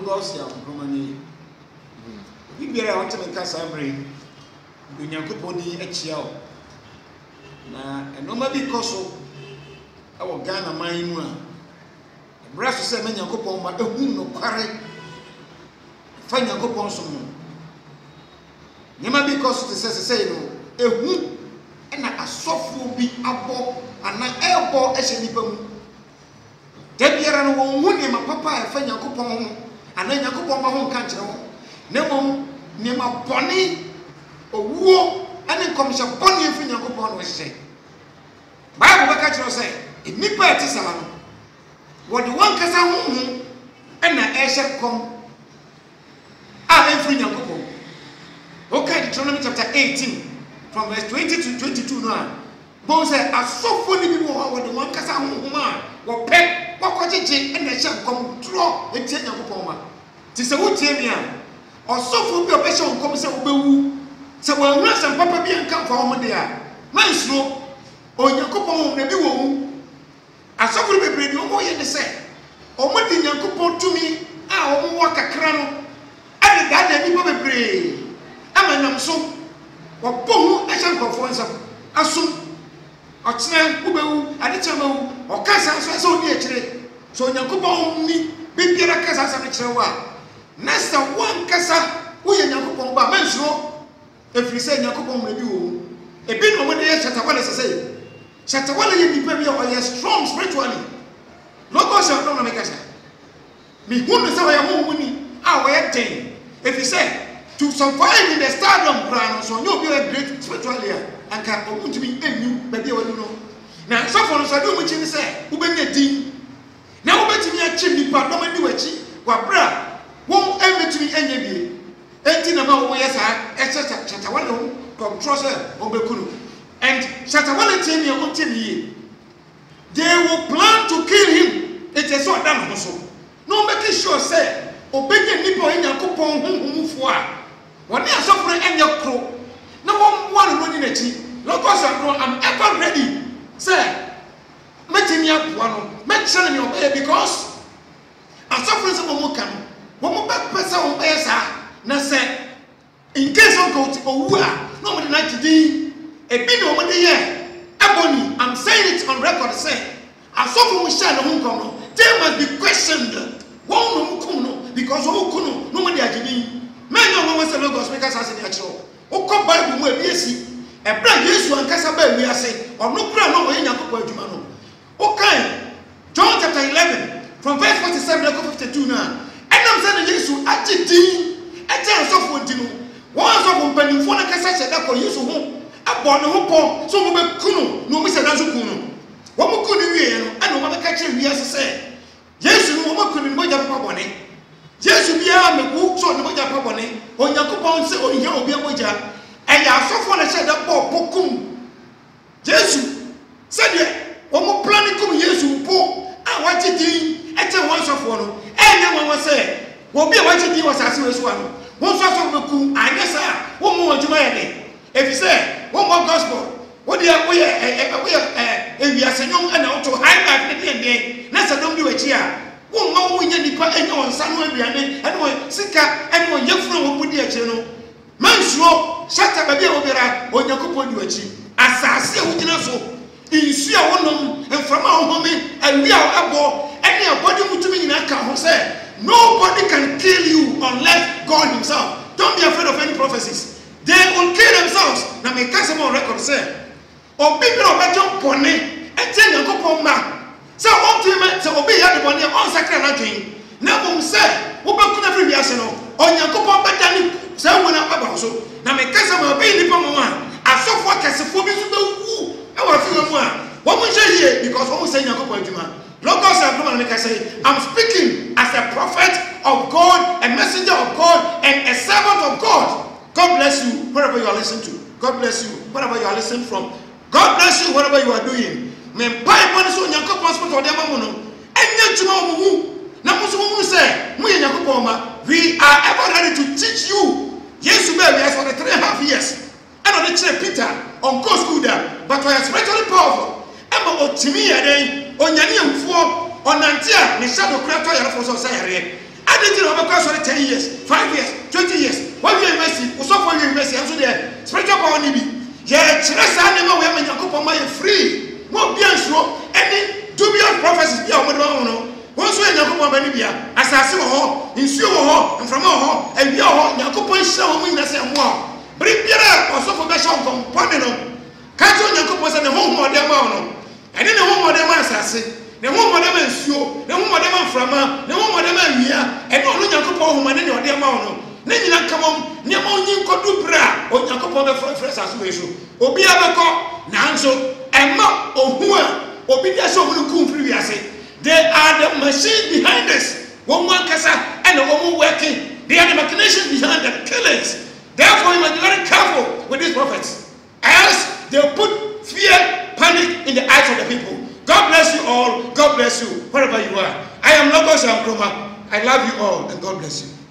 Logos Yaw Nkronmah. We be able to make us every Nyankoponi echiao. Na enoma bi koso awo Ghana man mu a braso se me Nyankopon ma ehun no kware fa Nyankopon so mu. Nyama bi koso te se no ehun na asofo bi abo ana ebo ehye nipa mu. Da biara no won hu ne ma papa e fa Nyankopon ho ana Nyankopon ma ho nka kire ho. Na mom ne ma boni owuo ane komisha boni efi Nyankopon no hye. Bible beka kire say nipa eti sa no wo de wan kasa ho na ehye kom a efi Nyankopon. Okay, Deuteronomy chapter 18 from verse 20 to 22 no. Bon say asofo ni bi wo de wan kasa ho ma wo pe wakojeje na ehye kom tro eti Nyankopon ma. Ti se wo tie mi a osofo bi obehye nkom se obewu se wo anwa se papa bi enka fa wo de a mansuro Onyankopon na bi wo hu asofo bebre ni omo ye de se omo di Nyankopon tumi a omo wa kakra no ade ga da ni bebre amanam so wo bohu ehye nkofo nsam asum ochene obewu ade chemawu okasa so se odi ekire so Onyankopon ni bibiara kasa sa kire wa nesta one kasa uye Nyankopon ba mansuro efiri se Nyankopon mra bi wo ebi no mo de Shatta Wale say Shatta Wale ye nipa bi o ye strong spiritually Logos Yaw Nkronamh make kasa mi hunu se wa mo muni a wa ye ten efiri se to survive in the stardom ground so you be a great spiritually and can omuntumi enyu ba bi wa no na so for no so de mo chi ni se wo benya din na wo betimi a chi nipa do ma di wachi wa bra won emetumi enye bie enti na ma wo yesa Shatta Wale control say obekunu and Shatta Wale tell me on tell me they will plan to kill him. It is so done also no make sure say obenye nipa Nyankopon honhomfo a woni asofre enye kro na won wan no ni nachi Logos Yaw Nkronamh I'm ever ready say metimi apoa no metchele me obey because asofre se mo kan womo back person on pesa na say in case of go to owua no mo na kidi e bi no mo de ye aboni I'm saying it on record say asofo mo sha no nkom no they must be questioned won no kum no because wo kunu no mo de agidi men no mo say Logos make us as the actual o ko Bible mo e bi esi e bra Yesu ankasa ba wi ase ono kura no o Nyankopon adwuma no o kan John chapter 11 from verse 47 to 52 na I'm saying Jesus agidi ete asofo dinu won asofo mpanimfo na kasa hyeda ko Yesu ho abon ne ho po so mo be kunu no mo hyeda so kunu wo mo kunu wie no ana mo be ka kire wi ase se Yesu no mo kunu mo ja papa bone Yesu bia me ku so ne mo ja papa bone Onyankopon se ohia obi mo ja eya asofo na hyeda po pokum Yesu se de wo mo plan kum Yesu po a wagidi ete won asofo no enya won say wo bi wa chidi wa sase we so ano won so so beku anya sa wo mo adwuma ye de efi say wo mo gospel wo de wo ye ewi asenyom na wo to high life ne de na sa dom bi wachi a wo ma wo nya nipa enya won sa no aduane ene wo sika ene wo yefuro wo budi akire no mansuo Shatta ba bi wo bira Onyankopon di wachi asase wo gina so insu a wonom enframa wo home awi a abo ene abodi mutumi nyina ka ho say nobody can kill you unless God himself. Don't be afraid of any prophecies. They will kill themselves. Now me cast them on record say obi bi obejo pone ete Nyankopon ma say on to me say obi ya de bone on sakra na dwen na bom say wo beku na free wiase no Onyankopon bedani say wona aba so na me cast them obi ni pomo a asofo akesefo bi so bewu e wa fi mu a wo mo hye because wo mo say Nyankopon adwuma Logos Yaw Nkronamh make say I'm speaking as a prophet of God, a messenger of God, and a servant of God. God bless you wherever you are listening to. God bless you wherever you are listening from. God bless you whatever you are doing. Men Bible so Nyankopon sponsor dem amono. Enya tuma omu. Na mo so mo say, mo ye Nyankopon ma. We are ever ready to teach you. Yes, we are for the 3.5 years. And on the chair Peter on go school there, but we are spiritually powerful. Emma otimi ya den onyane mfuo onantia ne shadow creator yare for so say yare I didn't know because of 10 years, 5 years, 20 years. 1 year university, so for university, and so there. Spiritual power need be. Yeah, Chinese animal we have in Yankupon free. More bien sure. Any dubious prophecies be our mother. Once we Yankupon Benibia, assassin ho, insure ho, and from ho, and your ho, Yankupon show me the same war. Bring Pierre or so for Bashon component. Catch on Yankupon and the home of their mono. And in the home of their assassin. The home of them ensure, the home of them from the home of them here, and only Yankupon who manage your dear mono. Then you come on, Niamon Kodu Bra, or Yankupon the first association. Obi Abako, Nanso, and Mop or Hua, or Bidaso Lukum previously. They are the machine behind us. One Kasa and the woman working. They are the machinations behind the killings. Therefore, you must be very careful with these prophets. Else, they'll put fear, panic in the eyes of the people. God bless you all. God bless you, wherever you are. I am Logos Yaw Nkronmah. I love you all, and God bless you.